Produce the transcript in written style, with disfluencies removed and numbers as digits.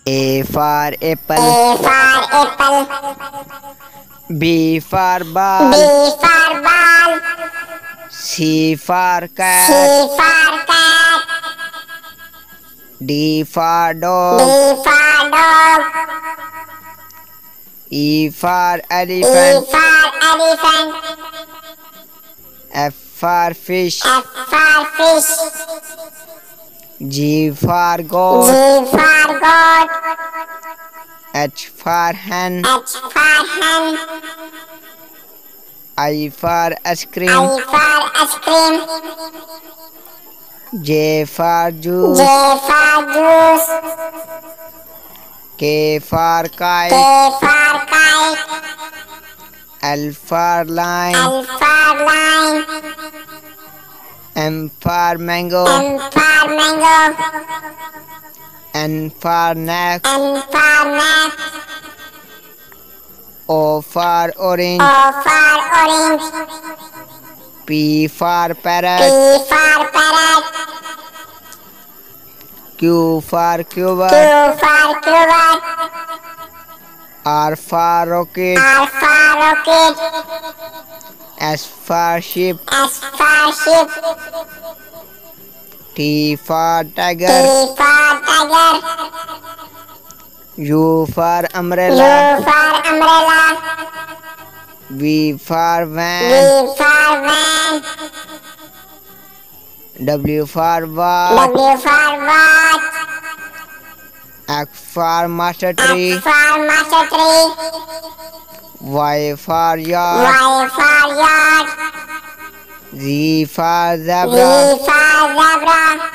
A for apple. A for apple. B for B ball. for ball. C for C cat. for cat. D for D dog. for dog. E for E elephant. for elephant. F for fish. F for fish. G for G goat. for goat. H for hen. H for hen. I for ice cream. I for ice cream. J for J juice. for juice. K for K kite. for kite. L for line. L for line. M for mango. M for mango. N for neck. N for neck. O for orange. O for orange. P for P parrot. for parrot. Q for Q cubit. for cubit. R for rocket. R for rocket. S for sheep. S for sheep. T for T tiger. for tiger. U for U umbrella. for umbrella. V for V van. for van. W for watch. W for watch. X for master X tree. for master tree. Y for yard. Y for yard. Z for Z zebra. for zebra.